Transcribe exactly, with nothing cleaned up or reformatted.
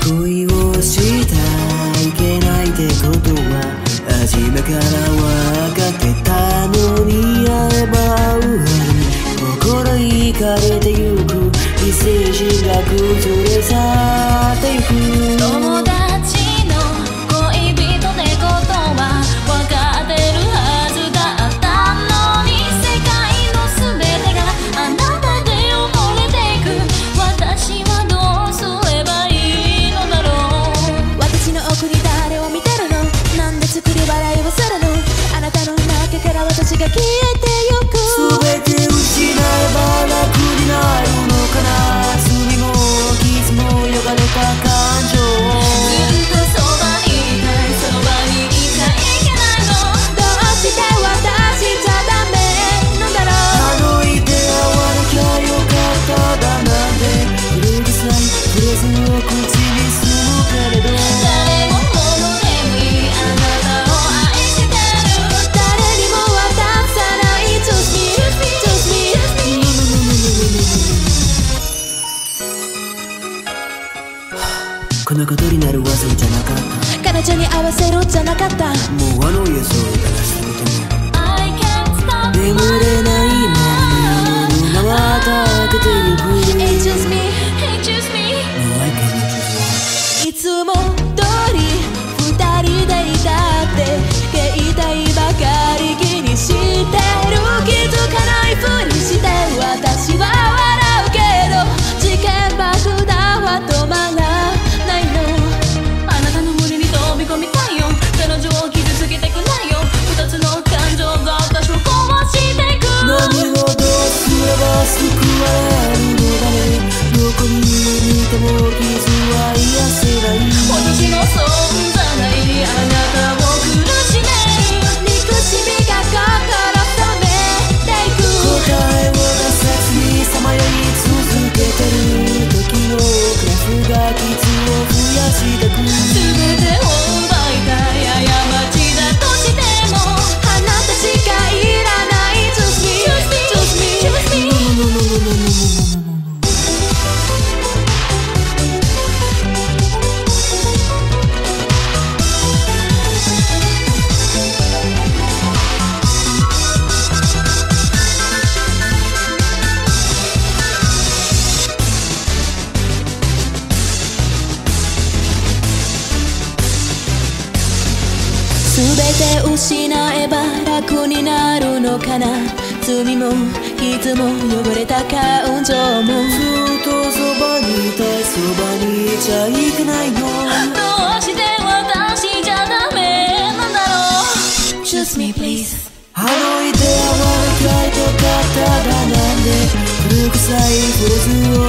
恋をしたいけないってことは初めから分かってたのに、会えば会うほど心惹かれてゆく、理性心が崩れ去ってゆく。 友達の恋人ってことは分かってるはずだったのに、世界の全てがあなたで埋もれていく。私はどうすればいいのだろう。私の奥に誰を見てるの、なんで作り笑いをするの、あなたの中から私が消えてゆく。 全て失えば楽になるのかな、罪も傷も汚れた感情をずっとそばにいたい、そばにいちゃいけないの。どうして私じゃダメなんだろう。 あのいて会わなきゃよかっただなんて古臭いフレーズを口にするけれど、 誰も物でもいいあなたを愛してる。誰にも渡さない Choose me, choose me, choose me。 このことになるわそうじゃなかった、 彼女に合わせるじゃなかった。 もうあの家そう探してみても I can't stop 眠れないまま夜がまた明けてゆく。 Hey choose me, hey choose me。 No, I can't choose one。 いつも通り二人でいたって携帯ばかり気にしてる。気づかないふりして私は笑うけど、事件爆弾は止まらないの。あなたの胸に飛び込みたいよ、彼女を傷つけてくないよ。二つの感情が私を壊していく。 何をどうすれば救われるのだね、どこにいても傷は癒せない。 私の存在にあなたを苦しめる。憎しみが心染めていく。 答えを出せずにさまよい続けてる時のクラフが傷を増やしてく。 全てを奪いたい過ちだとしてもあなたしかいらない。 Choose me, choose me, choose me。 全て失えば楽になるのかな、罪も傷も汚れた感情も。 ずっとそばにいたい、そばにいちゃいけないの。 どうして私じゃダメなんだろう。 Choose me please。 あのいて会わなきゃよかっただなんで古臭いフレーズを